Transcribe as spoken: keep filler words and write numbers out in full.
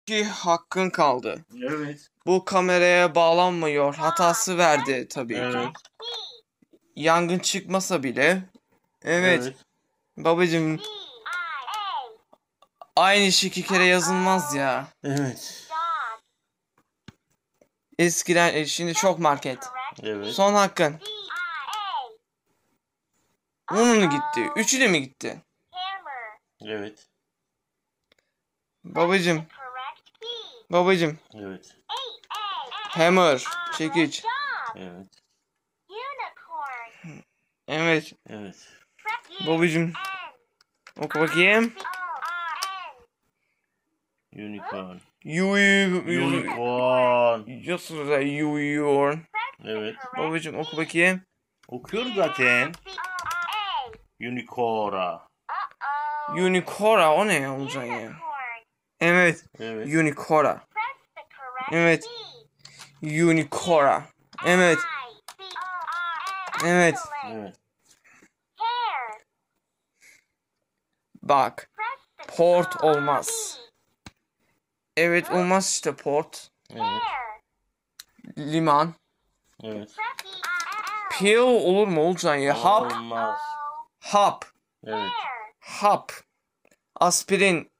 Ki hakkın kaldı. Evet. Bu kameraya bağlanmıyor. Hatası verdi tabii Evet. ki. Yangın çıkmasa bile. Evet. Evet. Babacım. Aynı şey iki kere yazılmaz ya. Evet. Eskiden e, şimdi çok market. Evet. Son hakkın. Onun gitti. Üçü de mi gitti? Evet. Babacım. Babacım. Evet. Hammer. Çekiç. Evet. Evet. Evet. Babacım. Oku bakayım. Unicorn. You, Unicorn. just unicorn. Evet. Babacım oku bakayım. Okuyorum zaten. Unicora. Unicora o ne ya olacak ya? Evet. Evet. Unicora. Evet. Unicora. Evet. Evet. Evet. Bak. Port olmaz. Evet olmaz işte port. Evet. Liman. Evet. Pill olur mu olacak ya? Hap. Olmaz. Hap. Evet. Hap. Aspirin.